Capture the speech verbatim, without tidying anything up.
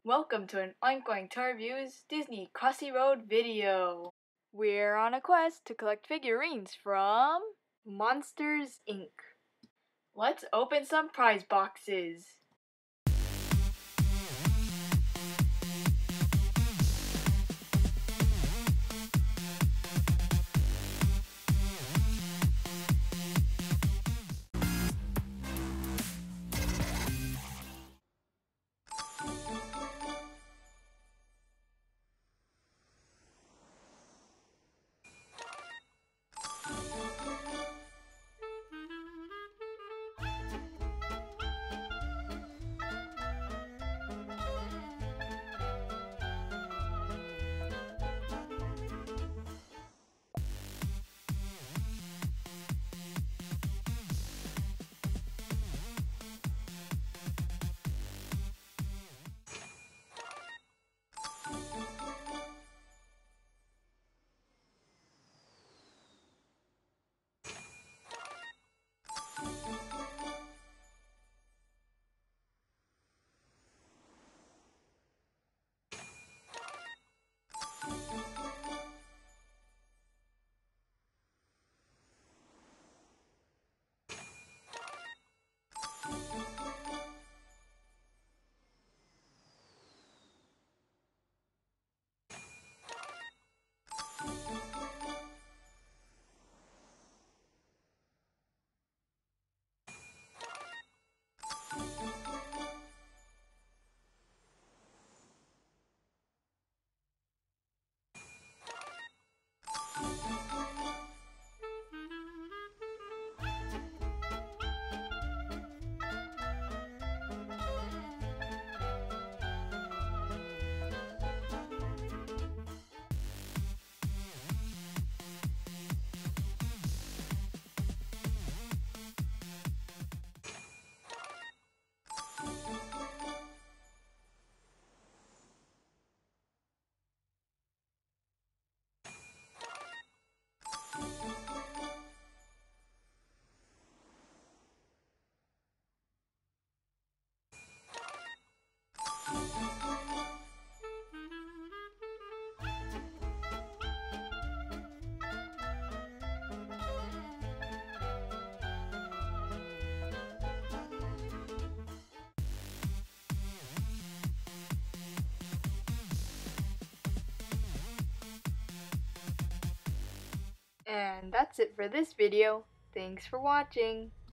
Welcome to an Oink Tour Reviews Disney Crossy Road video. We're on a quest to collect figurines from Monsters Incorporated. Let's open some prize boxes. And that's it for this video. Thanks for watching.